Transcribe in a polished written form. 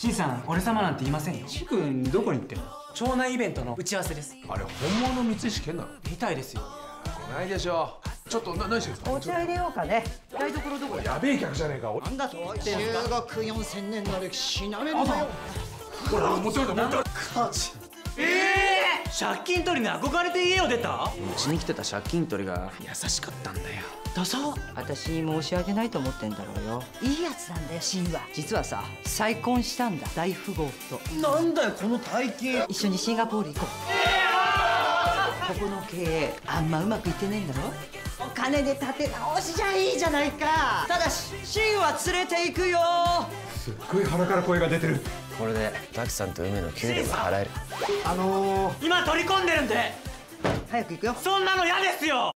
シンさん、俺様なんて言いませんよ。 シ君どこに行ってんの？ 町内イベントの打ち合わせです。 あれ本物の光石健なの？ みたいですよ。 ないでしょ。ちょっと何してるんですか？ お茶入れようかね。台所どこだ？ やべえ客じゃねえか。 なんだと言ってんすか？中学4000年の歴史なめんなよ。 ほら持ってる持ってる。 カチ。 借金取りに憧れて家を出た？ うちに来てた借金取りが優しかったんだよ。 ダサ。 私申し訳ないと思ってんだろうよ。いいやつなんだよ、シンは。実はさ、再婚したんだ、大富豪と。 なんだよこの大金。 一緒にシンガポール行こう。ここの経営あんまうまくいってねえんだろ。お金で立て直しじゃいいじゃないか。ただしシンは連れて行くよ。 すっごい鼻から声が出てる。 これで滝さんと梅の給料が払える。 今取り込んでるんで。 早く行くよ。 そんなの嫌ですよ。